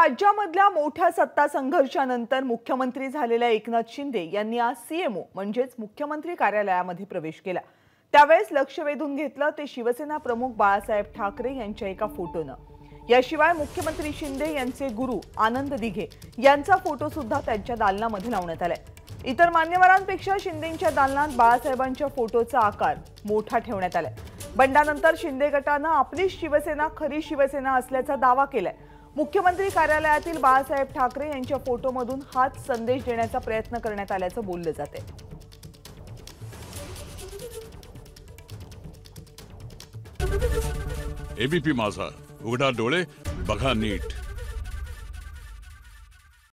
राज्यामधल्या मोठ्या सत्ता संघर्षानंतर मुख्यमंत्री झालेल्या एकनाथ शिंदे यांनी आज सीएमओ म्हणजेच मुख्यमंत्री कार्यालयामध्ये प्रवेश केला। त्यावेळेस लक्ष वेधून घेतलं ते शिवसेना प्रमुख बाळासाहेब ठाकरे यांच्या एका फोटोनं। याशिवाय मुख्यमंत्री शिंदे यांचे गुरु आनंद दिघे यांचा फोटो सुद्धा त्यांच्या दालनामध्ये लावण्यात आलाय। इतर मान्यवरांपेक्षा शिंदेंच्या दालनात बाळासाहेबांच्या फोटोचा आकार मोठा ठेवण्यात आलाय। बंडानंतर शिंदे गटानं आपली शिवसेना खरी शिवसेना असल्याचा दावा केलाय। मुख्यमंत्री कार्यालयातील बाळासाहेब ठाकरे यांच्या फोटोमधून हाच संदेश देण्याचा प्रयत्न करण्यात आल्याचं बोललं जाते। एबीपी माझा, उघडा डोळे बघा नीट।